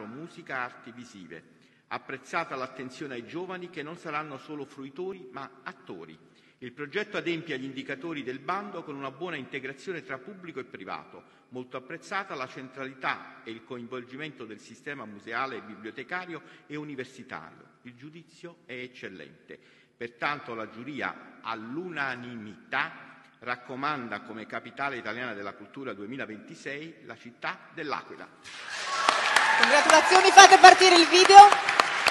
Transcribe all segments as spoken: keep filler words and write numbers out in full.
teatro, musica, arti visive. Apprezzata l'attenzione ai giovani che non saranno solo fruitori ma attori. Il progetto adempie agli indicatori del bando con una buona integrazione tra pubblico e privato. Molto apprezzata la centralità e il coinvolgimento del sistema museale, bibliotecario e universitario. Il giudizio è eccellente. Pertanto la giuria all'unanimità raccomanda come capitale italiana della cultura duemilaventisei la città dell'Aquila. Congratulazioni, fate partire il video.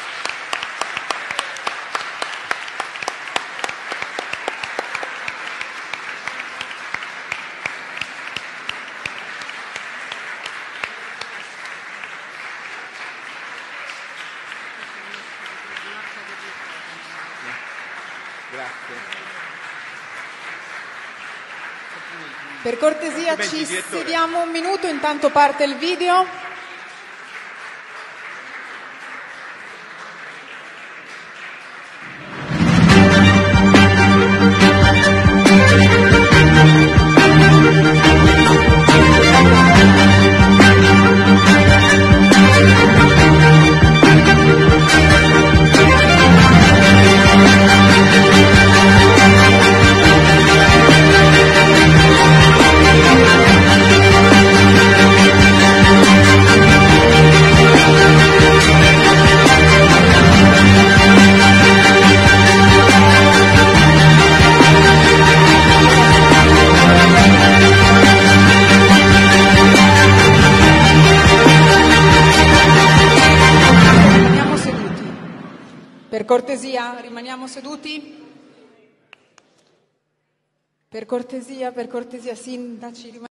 Grazie. Per cortesia ci sediamo un minuto, intanto parte il video. Per cortesia, rimaniamo seduti. Per cortesia, per cortesia, sindaci, rimaniamo